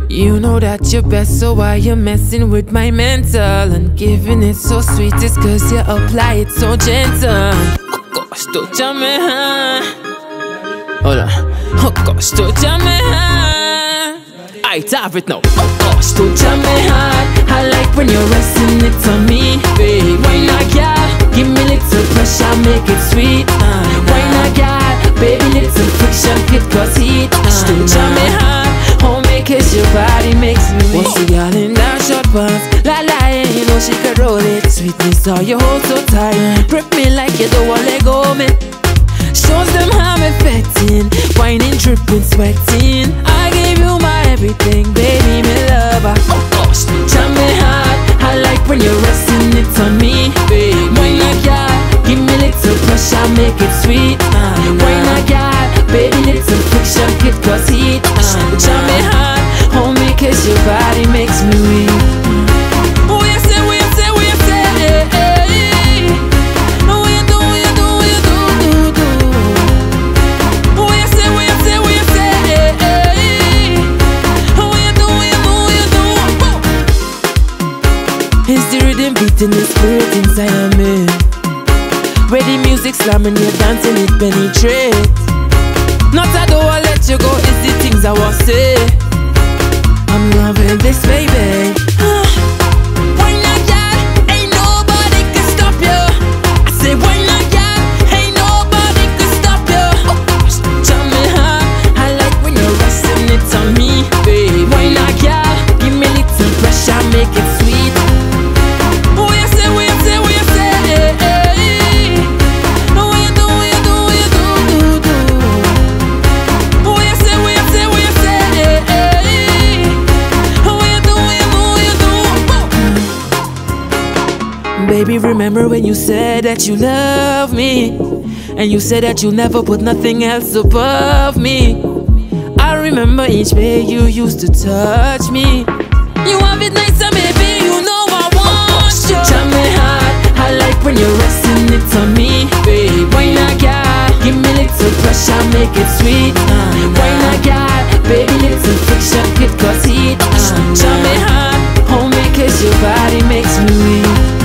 You know that you're best, so why you messing with my mental? And giving it so sweet, it's cause you apply it so gentle. Oh gosh, don't jam me, huh? Hold on. Oh gosh, don't jam me, huh? I have it now. Oh gosh, don't jam me hard. I like when you're resting it on me, babe. Why not, girl? Give me little pressure, make it sweet. Why not, girl? Baby, little friction, kid cause heat. Don't jam me hard. Home cause your body makes me weak. What's the girl in that short pants? La la, you know she could roll it. Sweetness, how you hold so tight. Grip me like you don't want to let go, man. Shows them how I'm affecting. Whining, dripping, sweating. I gave you my everything, baby, me lover. Oh gosh, jam me hard. I like when you're resting it on me, baby. Why not, girl? Give me little pressure, make it sweet. Why not, girl? Baby, little friction, kid cause heat. Jam me hard, homie, cause your body makes me weak. Oh, you say, oh, you say, oh, you say, hey, hey. Oh, you do, you do, you do, do, do. Oh, you say, oh, you say, oh, you say, hey, hey. Oh, you do, you do, you do. Oh. It's the rhythm beating the spirit inside of me. Where the music slamming, you're dancing, it penetrates. Not I don't wanna let you go, it's the things I want to say. I'm loving this, baby. Why not, girl? Ain't nobody can stop you. I say, why not, girl? Ain't nobody can stop you. Oh gosh, jam me hard. I like when you're resting it on me, babe. Why not, girl? Give me little pressure, make it sweet. Oh, you say, oh, you say, oh, you say, hey, hey. Oh, you do, you do, you do, do, do. Baby, remember when you said that you love me, and you said that you never put nothing else above me. I remember each way you used to touch me. You have it nice, and baby, you know I want you. Jam me hard, I like when you're resting it on me, babe. Why not, girl? Give me little pressure, make it sweet. Why not, girl? Baby, little friction, kid cause heat. Jam me hard, homie, cause your body makes me weak.